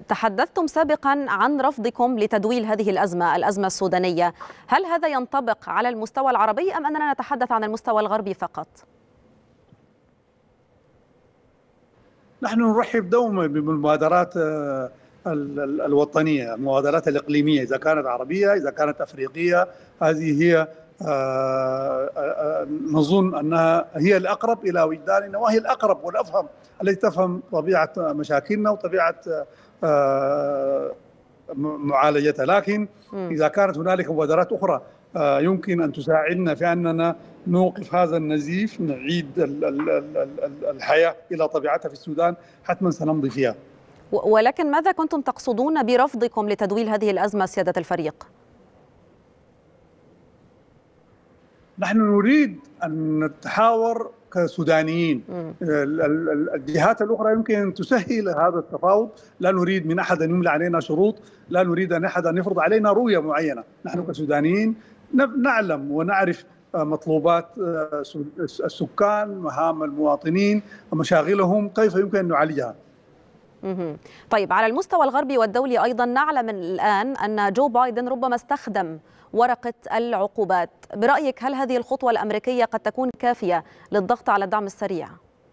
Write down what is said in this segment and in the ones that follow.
تحدثتم سابقا عن رفضكم لتدويل هذه الأزمة السودانية. هل هذا ينطبق على المستوى العربي أم أننا نتحدث عن المستوى الغربي فقط؟ نحن نرحب دوما بالمبادرات الوطنية، المبادرات الإقليمية، إذا كانت عربية إذا كانت أفريقية. هذه هي نظن أنها هي الأقرب إلى وجداننا، وهي الأقرب والأفهم التي تفهم طبيعة مشاكلنا وطبيعة معالجتها. لكن إذا كانت هنالك مبادرات أخرى يمكن أن تساعدنا في أننا نوقف هذا النزيف، نعيد الحياة إلى طبيعتها في السودان، حتما سنمضي فيها. ولكن ماذا كنتم تقصدون برفضكم لتدويل هذه الأزمة سيادة الفريق؟ نحن نريد أن نتحاور كسودانيين. الجهات الأخرى يمكن أن تسهل هذا التفاوض، لا نريد من أحد أن يملى علينا شروط، لا نريد أن أحد أن يفرض علينا رؤية معينة. نحن كسودانيين نعلم ونعرف مطلوبات السكان، مهام المواطنين ومشاغلهم، كيف يمكن أن نعالجها. طيب، على المستوى الغربي والدولي أيضا نعلم الآن أن جو بايدن ربما استخدم ورقة العقوبات. برأيك هل هذه الخطوة الأمريكية قد تكون كافية للضغط على الدعم السريع؟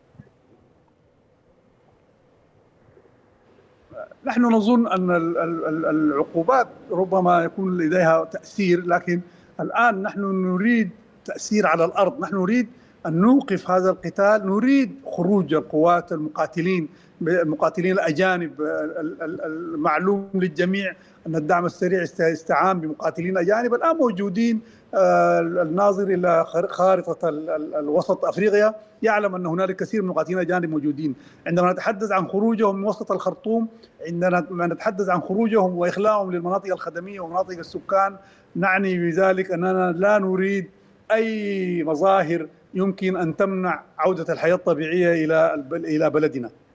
نحن نظن أن العقوبات ربما يكون لديها تأثير، لكن الآن نحن نريد تأثير على الأرض. نحن نريد أن نوقف هذا القتال، نريد خروج القوات المقاتلين الأجانب. المعلوم للجميع أن الدعم السريع استعان بمقاتلين أجانب الآن موجودين. الناظر إلى خارطة الوسط أفريقيا يعلم أن هنالك كثير من المقاتلين الأجانب موجودين. عندما نتحدث عن خروجهم من وسط الخرطوم، عندما نتحدث عن خروجهم وإخلاءهم للمناطق الخدمية ومناطق السكان، نعني بذلك أننا لا نريد أي مظاهر يمكن أن تمنع عودة الحياة الطبيعية إلى بلدنا.